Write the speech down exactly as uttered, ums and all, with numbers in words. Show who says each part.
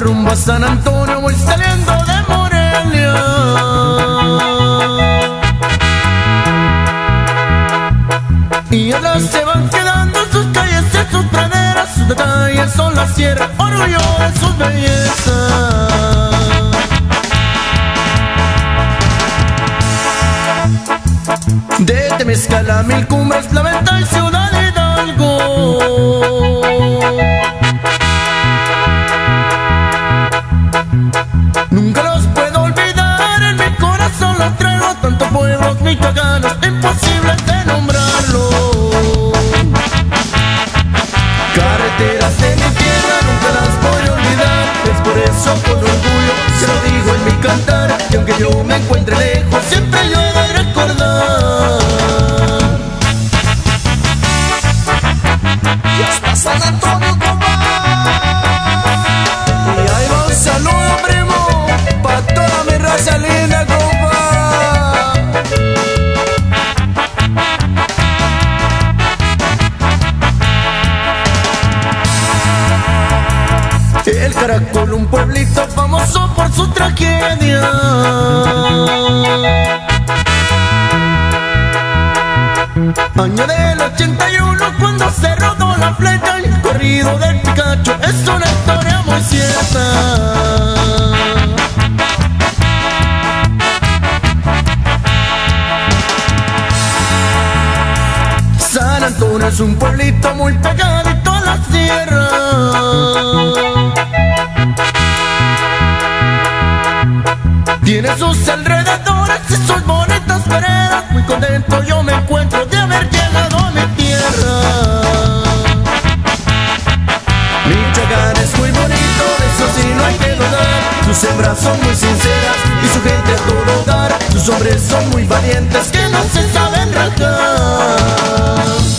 Speaker 1: rumbo a San Antonio voy saliendo de Morelia. Y atrás se van quedando sus calles y sus praderas, sus detalles son la sierra, orgullo de sus bellezas. De Temezcal a Mil Cumbres, la Venta y Ciudad Hidalgo. Nunca los puedo olvidar, en mi corazón los traigo, tantos pueblos michoacanos, imposible de nombrarlos. Carreteras de mi tierra nunca las voy a olvidar, es por eso con orgullo se lo digo en mi cantar, y aunque yo me encuentre lejos, siempre yo he de recordar.
Speaker 2: Y hasta San Antonio, compa.
Speaker 1: Y ahí va un saludo, primo, pa' toda mi raza linda, compa. El Caracol, un pueblito famoso por su tragedia. Año del ochenta y uno cuando se rodó la flecha, y el corrido del Picacho es una historia muy cierta. San Antonio es un pueblito muy pegadito a la sierra. Tiene sus alrededores y sus bonitas veredas. Muy contento yo me encuentro de haber llegado a mi tierra. Michoacán es muy bonito, de eso sí no hay que dudar. Sus hembras son muy sinceras y su gente a todo dar. Sus hombres son muy valientes que no se saben rajar.